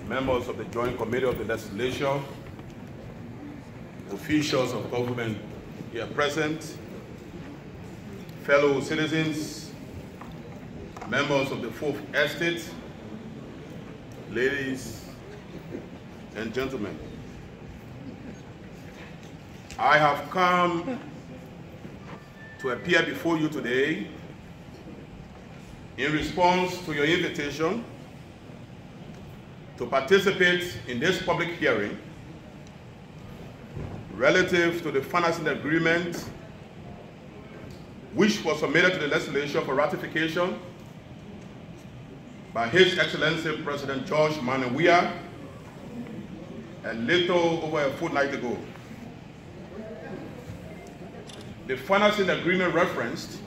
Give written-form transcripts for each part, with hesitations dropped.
members of the Joint Committee of the Legislature, officials of government here present, fellow citizens, members of the Fourth Estate, ladies and gentlemen. I have come to appear before you today in response to your invitation to participate in this public hearing relative to the financing agreement which was submitted to the legislature for ratification by His Excellency President George Manneh Weah a little over a fortnight ago. The financing agreement referenced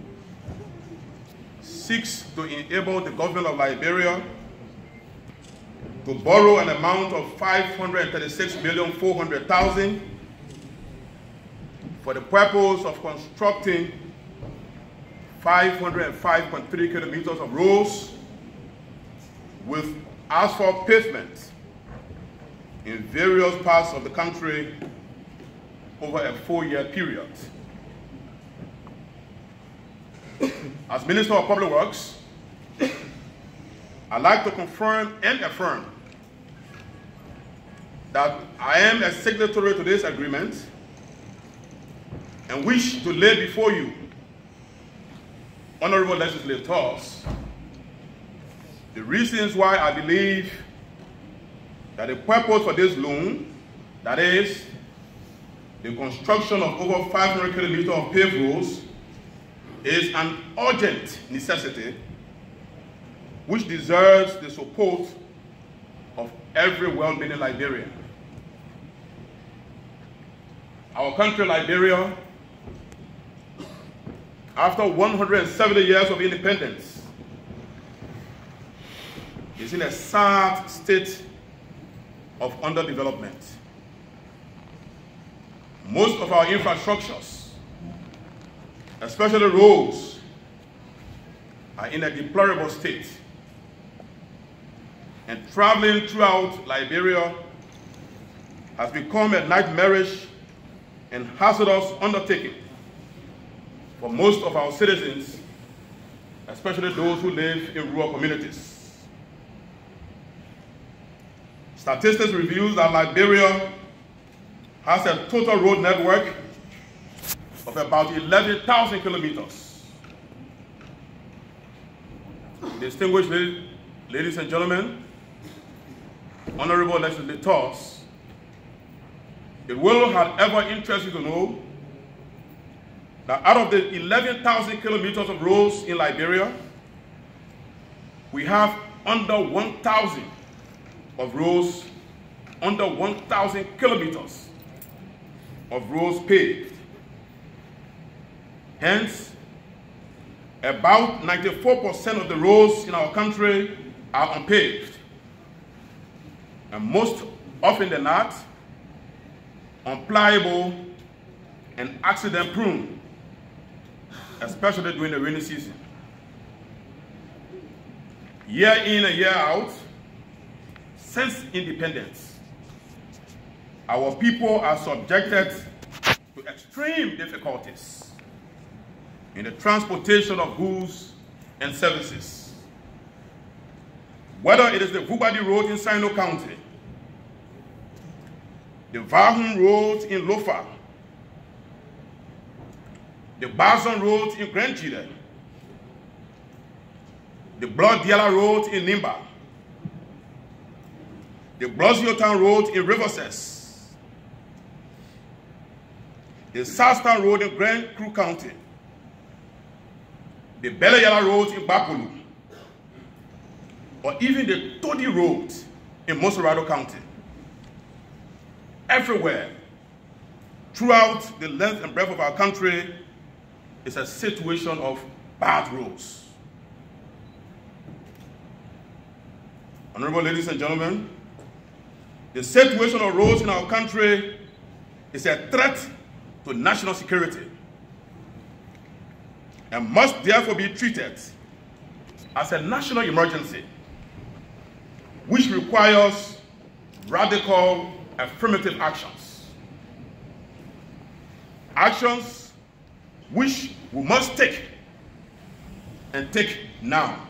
seeks to enable the government of Liberia to borrow an amount of $536,400,000 for the purpose of constructing 505.3 kilometers of roads with asphalt pavement in various parts of the country over a 4-year period. As Minister of Public Works, I'd like to confirm and affirm that I am a signatory to this agreement and wish to lay before you, honorable legislators, the reasons why I believe that the purpose for this loan, that is, the construction of over 500 kilometers of paved roads, is an urgent necessity which deserves the support of every well-meaning Liberian. Our country, Liberia, after 170 years of independence, is in a sad state of underdevelopment. Most of our infrastructures, especially roads, are in a deplorable state. And traveling throughout Liberia has become a nightmarish and hazardous undertaking for most of our citizens, especially those who live in rural communities. Statistics reveal that Liberia has a total road network of about 11,000 kilometers. Distinguished ladies and gentlemen, honorable legislators, it will, however, interest you to know that out of the 11,000 kilometers of roads in Liberia, we have under 1,000 of roads, under 1,000 kilometers of roads paved. Hence, about 94% of the roads in our country are unpaved. And most often than not, unpliable and accident-prone, especially during the rainy season. Year in and year out, since independence, our people are subjected to extreme difficulties in the transportation of goods and services. Whether it is the Vubadi Road in Sino County, the Vahum Road in Lofa, the Bazon Road in Grand Jide, the Blood Diala Road in Nimba, the Blosiotown Road in Riverses, the Southtown Road in Grand Crew County, the Beleyala Road in Bapulu, or even the Todi Road in Mosorado County. Everywhere, throughout the length and breadth of our country, is a situation of bad roads. Honorable ladies and gentlemen, the situation of roads in our country is a threat to national security and must therefore be treated as a national emergency. which requires radical affirmative actions. Actions which we must take, and take now.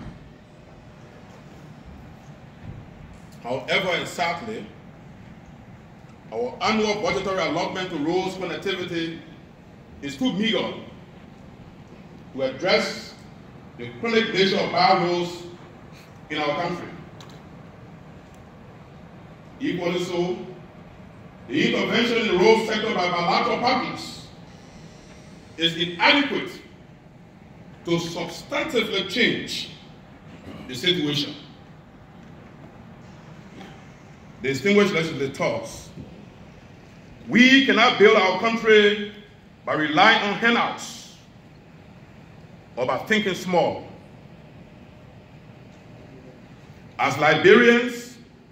However, and sadly, our annual budgetary allotment to roads connectivity is too meager to address the chronic nature of bad roads in our country. Equally so, the intervention in the road sector by bilateral partners is inadequate to substantively change the situation. Distinguished legislators, we cannot build our country by relying on handouts or by thinking small. As Liberians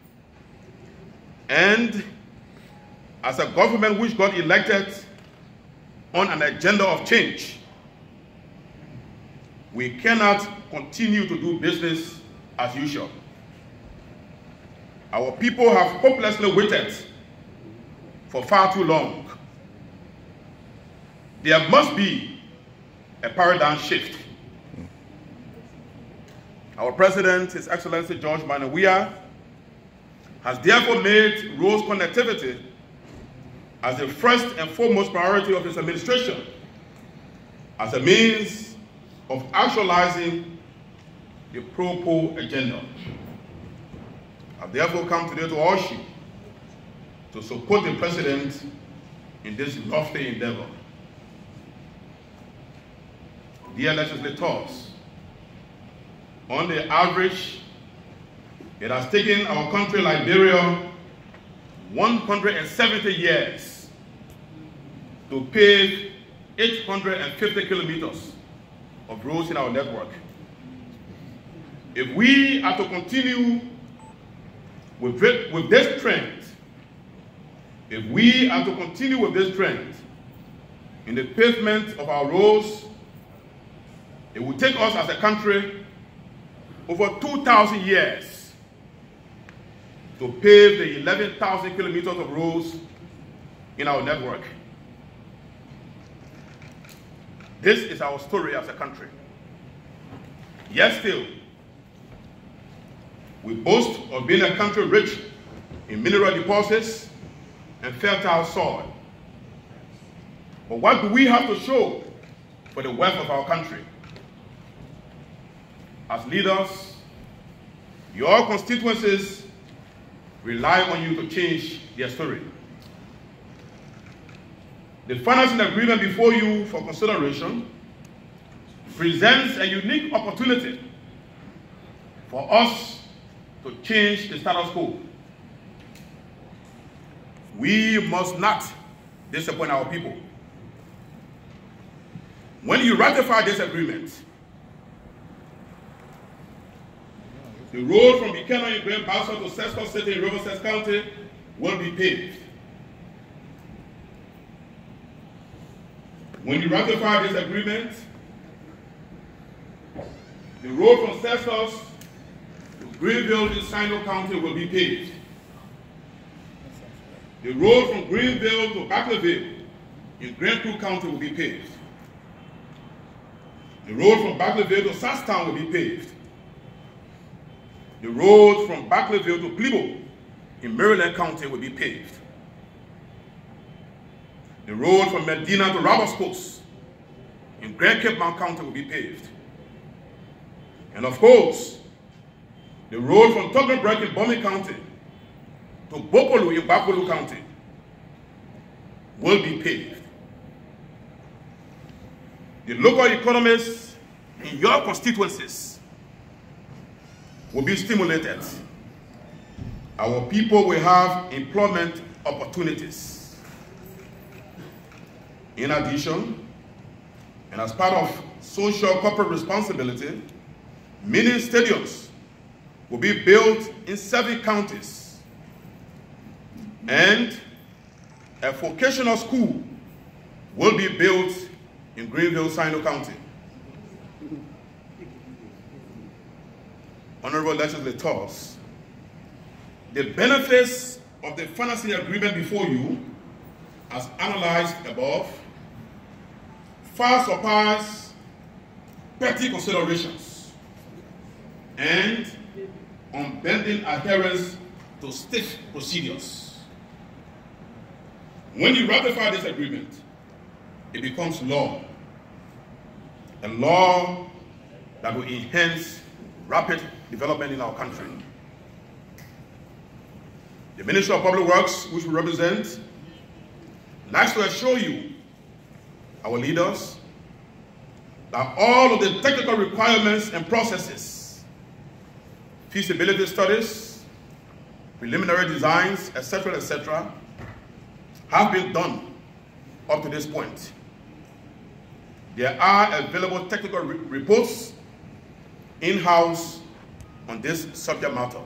and as a government which got elected on an agenda of change, we cannot continue to do business as usual. Our people have hopelessly waited for far too long. There must be a paradigm shift. Our President, His Excellency George Manneh Weah, has therefore made roads connectivity as the first and foremost priority of his administration, as a means of actualizing the pro-poor agenda. I've therefore come today to urge you to support the President in this lofty endeavor. Dear legislators, on the average, it has taken our country, Liberia, 170 years to pave 850 kilometers of roads in our network. If we are to continue with this trend, in the pavement of our roads, it will take us as a country over 2,000 years to pave the 11,000 kilometers of roads in our network. This is our story as a country. Yet still, we boast of being a country rich in mineral deposits and fertile soil. But what do we have to show for the wealth of our country? As leaders, your constituencies rely on you to change their story. The financing agreement before you for consideration presents a unique opportunity for us to change the status quo. We must not disappoint our people. When you ratify this agreement, the road from Ikeno in Grand Bassa to Sesco City in Riverside County will be paved. When you ratify this agreement, the road from Sesco to Greenville in Sino County will be paved. The road from Greenville to Backleville in Grand Creek County will be paved. The road from Backleville to Sasstown will be paved. The road from Backleville to Plebo in Maryland County will be paved. The road from Medina to Roberts in Grand Cape Mount County will be paved. And of course, the road from Toggenburg in Bomi County to Bopolu in Bapolu County will be paved. The local economies in your constituencies will be stimulated. Our people will have employment opportunities. In addition, and as part of social corporate responsibility, many stadiums will be built in 7 counties, and a vocational school will be built in Greenville, Sino County. Honorable legislators, The benefits of the financing agreement before you, as analyzed above, far surpass petty considerations and unbending adherence to stiff procedures. When you ratify this agreement, it becomes law, a law that will enhance rapid development in our country. The Ministry of Public Works, which we represent, likes to assure you, our leaders, that all of the technical requirements and processes, feasibility studies, preliminary designs, etc., have been done up to this point. There are available technical reports in-house on this subject matter.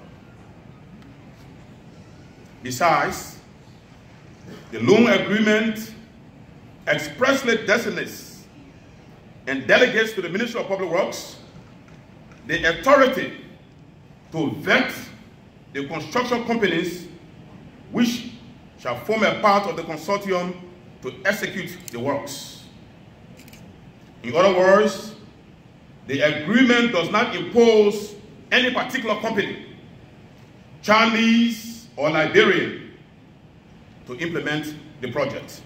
Besides, the loan agreement expressly designates and delegates to the Ministry of Public Works the authority to vet the construction companies which shall form a part of the consortium to execute the works. In other words, the agreement does not impose any particular company, Chinese or Liberian, to implement the project.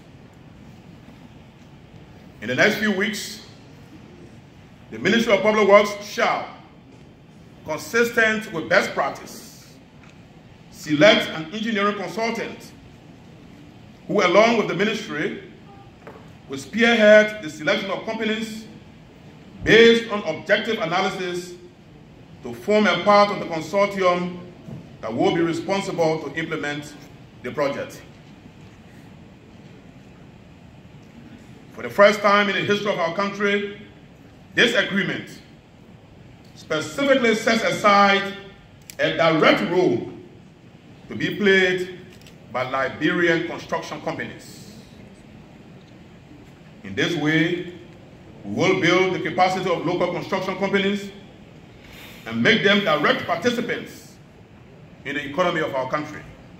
In the next few weeks, the Ministry of Public Works shall, consistent with best practice, select an engineering consultant who, along with the ministry, will spearhead the selection of companies based on objective analysis to form a part of the consortium that will be responsible to implement the project. For the first time in the history of our country, this agreement specifically sets aside a direct role to be played by Liberian construction companies. In this way, we will build the capacity of local construction companies and make them direct participants in the economy of our country.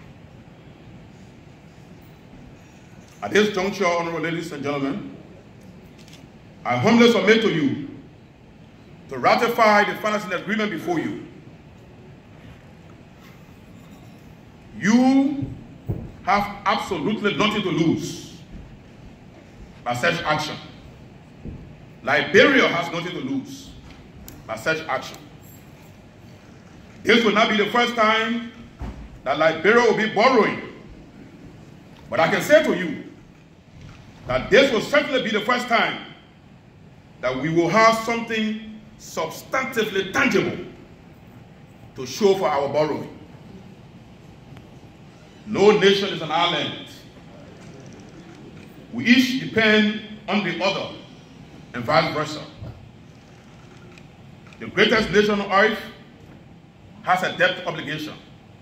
At this juncture, honorable ladies and gentlemen, I humbly submit to you to ratify the financing agreement before you. You have absolutely nothing to lose by such action. Liberia has nothing to lose by such action. This will not be the first time that Liberia will be borrowing. But I can say to you that this will certainly be the first time that we will have something substantively tangible to show for our borrowing. No nation is an island. We each depend on the other and vice versa. The greatest nation on earth has a debt obligation.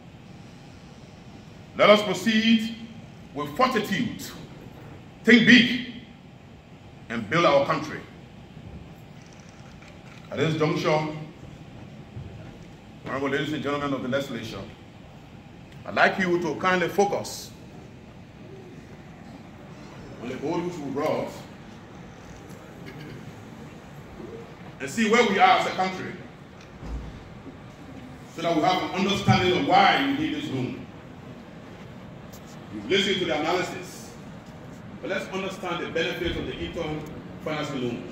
Let us proceed with fortitude, think big, and build our country. At this juncture, honorable ladies and gentlemen of the legislature, I'd like you to kindly focus on the goal which we brought and see where we are as a country, so that we have an understanding of why we need this loan. We've listened to the analysis, but let's understand the benefits of the Eton financing loan.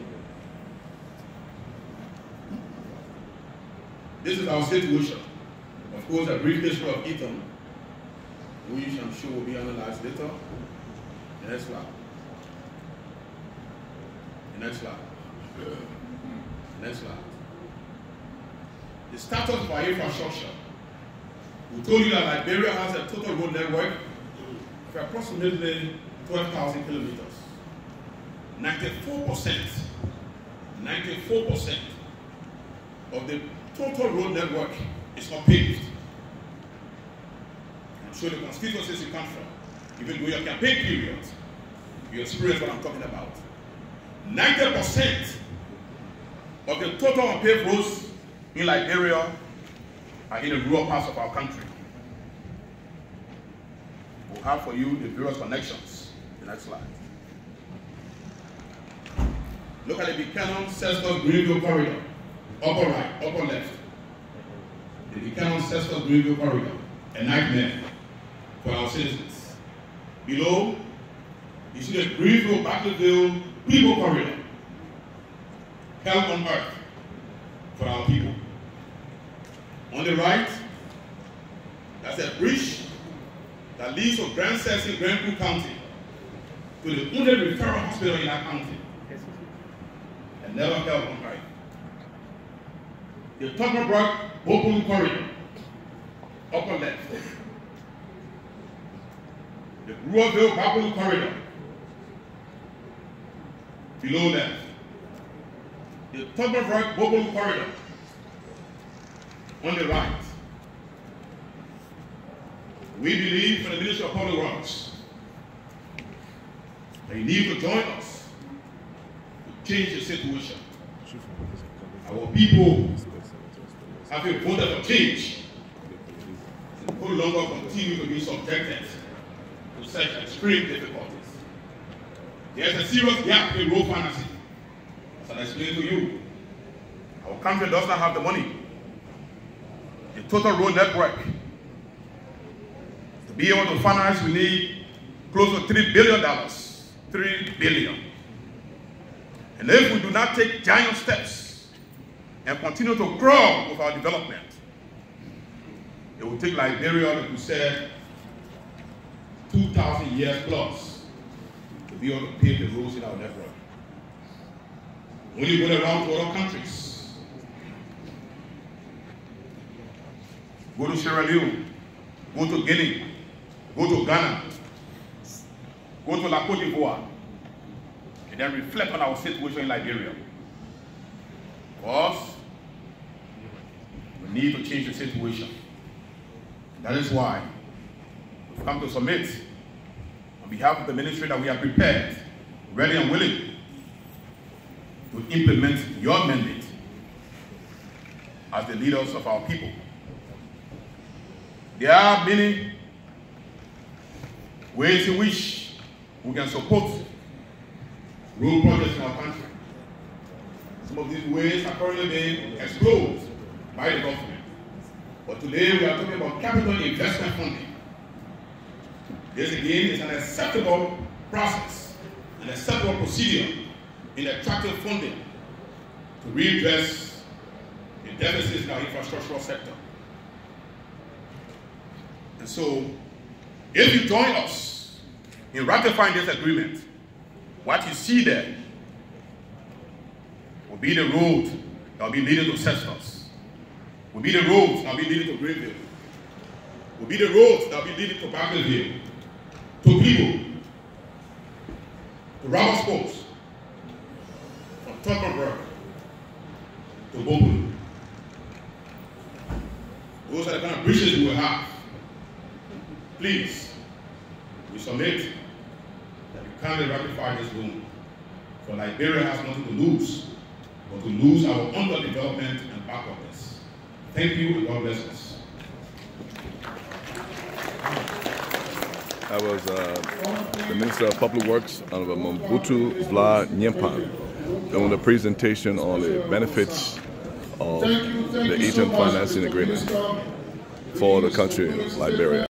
This is our situation. Of course, a brief history of Eton, which I'm sure will be analyzed later. The next slide. The next slide. Next slide. The status of our infrastructure. We told you that Liberia has a total road network of approximately 12,000 kilometers. 94% of the total road network is not paved. I'm sure the constituencies you come from, even though your campaign period, you experience what I'm talking about. 90% of the total unpaved roads in Liberia are in the rural parts of our country. we'll have for you the various connections. The next slide. Look at the Buchanan Cestus Greenville corridor. Upper right, upper left. The Buchanan Cestus Greenville corridor. A nightmare for our citizens. Below, you see the Greenville Battlefield People corridor. Hell on earth for our people. On the right, that's a bridge that leads from Grand Cesar in Grand Coup County to the only referral hospital in that county. And never hell on earth. The Tupperbrook Bopolu corridor, upper left. The Brewerville Bopolu corridor, below left. The Tupperbrook Bopolu corridor, on the right. We believe for the Ministry of Public Works that you need to join us to change the situation. Our people have been voted for change and no longer continue to be subjected to such extreme difficulties. There's a serious gap in road financing, as I explained to you. Our country does not have the money. The total road network, to be able to finance, we need close to $3 billion. $3 billion. And if we do not take giant steps and continue to grow with our development, it will take Liberia, like we said, 2,000 years plus to be able to pave the roads in our network. When you go around to other countries, go to Sierra Leone, go to Guinea, go to Ghana, go to La Côte d'Ivoire, and then reflect on our situation in Liberia. For us, we need to change the situation. That is why we've come to submit on behalf of the ministry that we are prepared, ready and willing to implement your mandate as the leaders of our people. There are many ways in which we can support road projects in our country. Some of these ways are currently being explored by the government. But today we are talking about capital investment funding. This again is an acceptable process, an acceptable procedure in attracting funding to redress the deficits in our infrastructural sector. And so, if you join us in ratifying this agreement, what you see there will be the road that will be leading to Cestus, will be the roads that will be leading to Greenville, will be the roads that will be leading to Battlefield, to people, to Ramos Post, from Tupperbrook to Bopolu. Those are the kind of bridges we will have. Please, we submit that you kindly ratify this loan. For Liberia has nothing to lose, but to lose our underdevelopment and backwardness. Thank you, and God bless us. That was the Minister of Public Works, Honorable Mobutu Vla Nyimpan, doing a presentation on the benefits of the agent financing agreement for the country of Liberia.